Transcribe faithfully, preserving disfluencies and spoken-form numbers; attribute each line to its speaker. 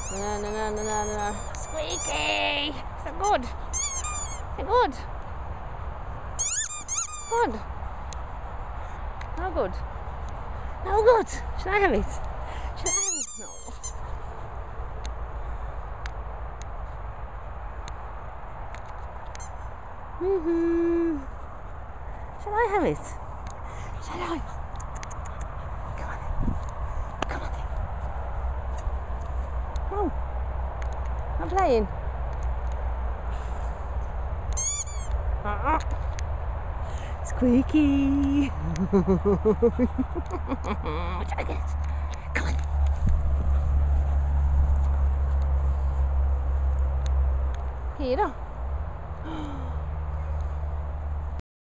Speaker 1: No, no, no, no, no, no. Squeaky! So good. So good. Good. No good. No good. Should I have it? Should I have it? No. Mm-hmm. Shall I have it? Shall I? Come on then. Come on then. No. I'm playing. Uh-uh. Squeaky. What should I get? Come on. Here.